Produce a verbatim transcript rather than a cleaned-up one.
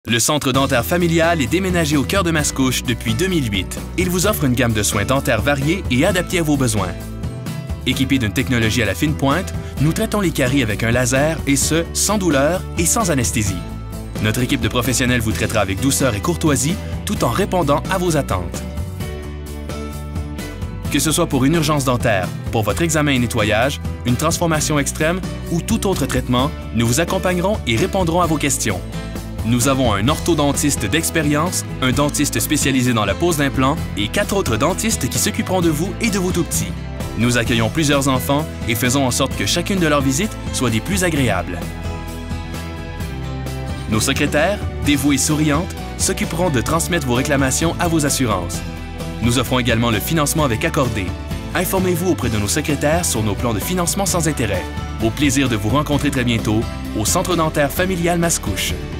Le Centre dentaire familial est déménagé au cœur de Mascouche depuis deux mille huit. Il vous offre une gamme de soins dentaires variés et adaptés à vos besoins. Équipé d'une technologie à la fine pointe, nous traitons les caries avec un laser et ce, sans douleur et sans anesthésie. Notre équipe de professionnels vous traitera avec douceur et courtoisie tout en répondant à vos attentes. Que ce soit pour une urgence dentaire, pour votre examen et nettoyage, une transformation extrême ou tout autre traitement, nous vous accompagnerons et répondrons à vos questions. Nous avons un orthodontiste d'expérience, un dentiste spécialisé dans la pose d'implants et quatre autres dentistes qui s'occuperont de vous et de vos tout-petits. Nous accueillons plusieurs enfants et faisons en sorte que chacune de leurs visites soit des plus agréables. Nos secrétaires, dévouées et souriantes, s'occuperont de transmettre vos réclamations à vos assurances. Nous offrons également le financement avec Accordé. Informez-vous auprès de nos secrétaires sur nos plans de financement sans intérêt. Au plaisir de vous rencontrer très bientôt au Centre dentaire familial Mascouche.